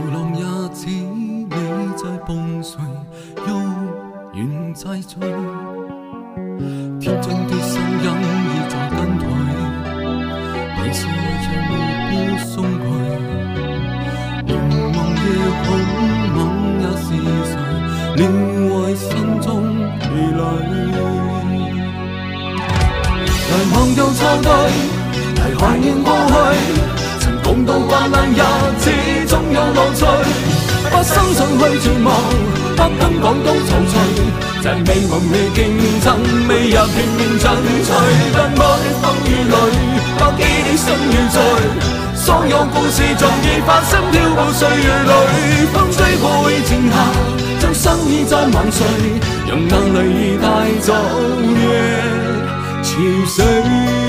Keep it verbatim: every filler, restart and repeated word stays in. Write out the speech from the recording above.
浪也似你在蹦睡，欲願再醉。天真的聲音已在跟退，微笑像目標鬆去。凝望夜空，猛也是誰，戀為心中疲累。來忘掉錯對，嚟懷念過去。曾共度患難日子，總有樂趣。不相信去絕望，不敢講都憔悴。這美夢未競爭，未入拼命進取。奔波的風雨裏，不羈的心與醉。所有故事早已發生，漂泊歲月裏，風吹過會靜下，將心意再還誰？讓眼淚已帶走夜潮水。